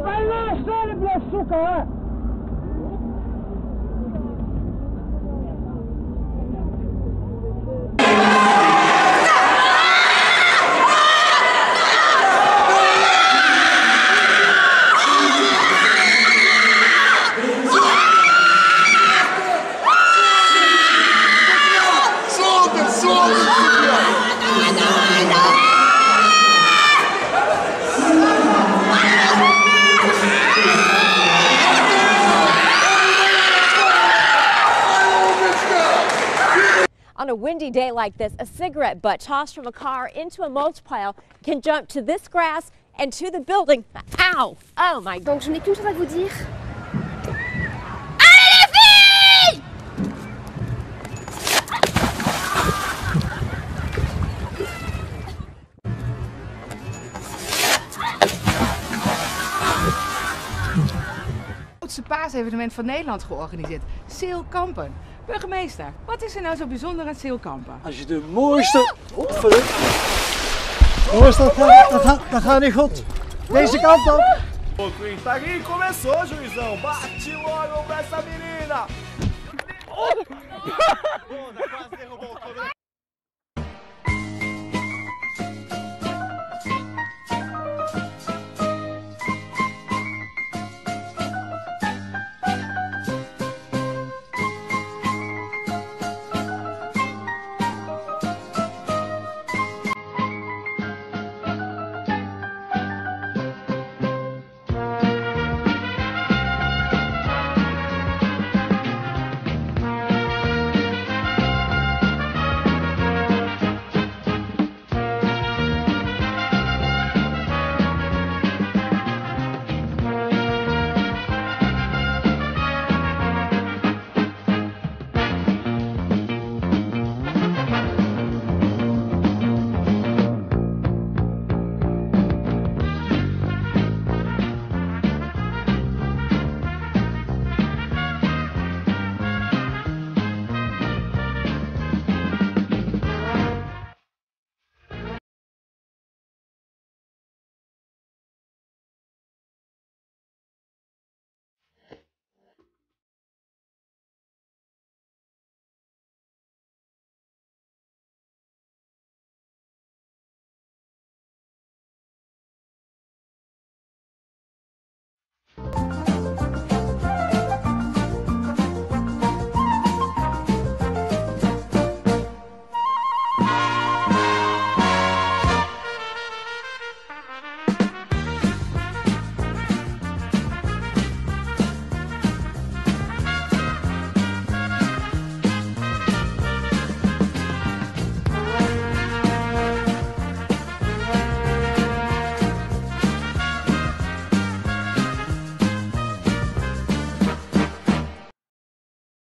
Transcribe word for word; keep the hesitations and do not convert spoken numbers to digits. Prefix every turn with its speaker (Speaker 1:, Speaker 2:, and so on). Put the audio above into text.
Speaker 1: On a windy day like this, a cigarette butt tossed from a car into a mulch pile can jump to this grass and to the building. Ow! Oh my God.
Speaker 2: Donc je n'ai qu'une chose à vous dire.
Speaker 1: Allez les filles!
Speaker 3: Het grootste paasevenement van Nederland georganiseerd. Zeelkampen. Burgemeester, wat is er nou zo bijzonder aan Zeelkampen?
Speaker 4: Als je de mooiste... Opvullen. Mooiste, dat gaat, dat gaat, dat gaat niet goed. Deze kant op.
Speaker 5: O Quintaguinho começou, juizão. Bate logo pra essa menina. Oh!